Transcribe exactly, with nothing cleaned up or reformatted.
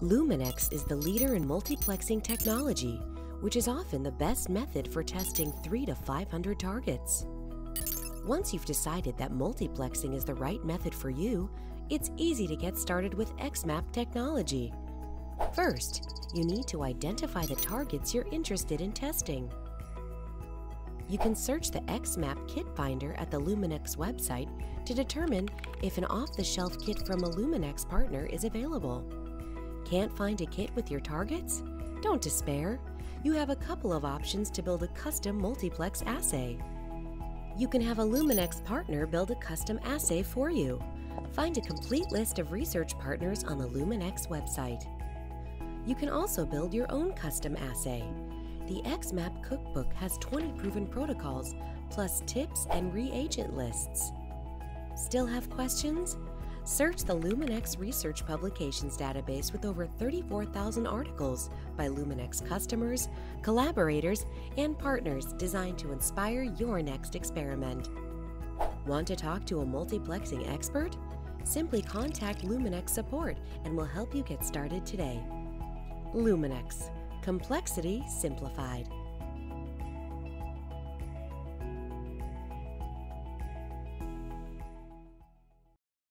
Luminex is the leader in multiplexing technology, which is often the best method for testing three to five hundred targets. Once you've decided that multiplexing is the right method for you, it's easy to get started with xMAP technology. First, you need to identify the targets you're interested in testing. You can search the xMAP kit finder at the Luminex website to determine if an off-the-shelf kit from a Luminex partner is available. Can't find a kit with your targets? Don't despair. You have a couple of options to build a custom multiplex assay. You can have a Luminex partner build a custom assay for you. Find a complete list of research partners on the Luminex website. You can also build your own custom assay. The xMAP Cookbook has twenty proven protocols, plus tips and reagent lists. Still have questions? Search the Luminex Research Publications Database with over thirty-four thousand articles by Luminex customers, collaborators, and partners designed to inspire your next experiment. Want to talk to a multiplexing expert? Simply contact Luminex support and we'll help you get started today. Luminex. Complexity simplified.